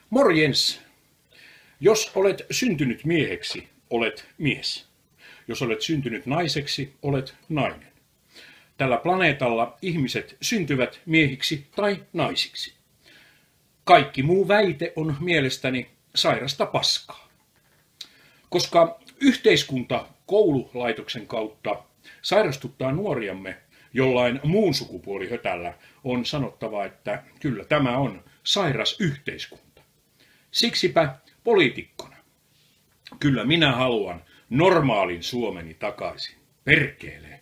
Morjens! Jos olet syntynyt mieheksi, olet mies. Jos olet syntynyt naiseksi, olet nainen. Tällä planeetalla ihmiset syntyvät miehiksi tai naisiksi. Kaikki muu väite on mielestäni sairasta paskaa. Koska yhteiskunta koululaitoksen kautta sairastuttaa nuoriamme jollain muun sukupuolihötällä, on sanottava, että kyllä tämä on sairas yhteiskunta. Siksipä poliitikkona. Kyllä minä haluan normaalin Suomeni takaisin. Perkelee.